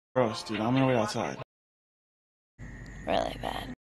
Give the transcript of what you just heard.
Gross, dude. I'm gonna wait outside. Really bad.